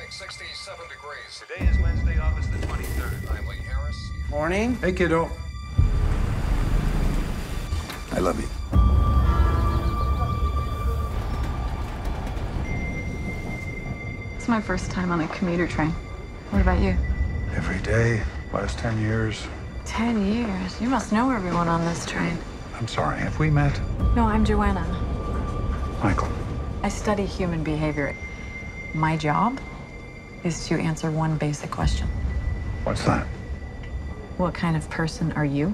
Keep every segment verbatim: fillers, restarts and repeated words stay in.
sixty-seven degrees. Today is Wednesday, August the twenty-third. I'm Lee Harris. Morning. Hey, kiddo. I love you. It's my first time on a commuter train. What about you? Every day, last ten years. Ten years? You must know everyone on this train. I'm sorry, have we met? No, I'm Joanna. Michael. I study human behavior. My job is to answer one basic question. What's that? What kind of person are you?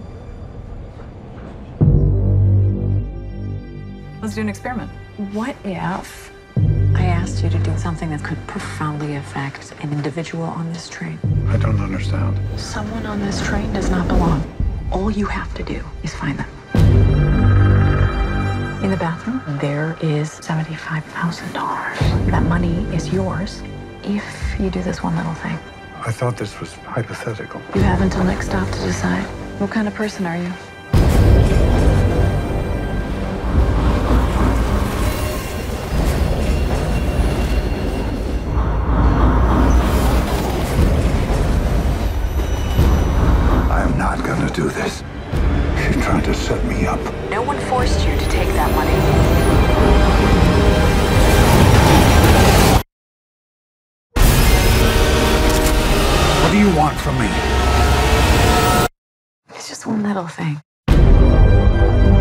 Let's do an experiment. What if I asked you to do something that could profoundly affect an individual on this train? I don't understand. Someone on this train does not belong. All you have to do is find them. In the bathroom, there is seventy-five thousand dollars. That money is yours if you do this one little thing. I thought this was hypothetical. You have until next stop to decide. What kind of person are you? I am not gonna do this. You're trying to set me up. No one forced you to take that money. What do you want from me? It's just one little thing.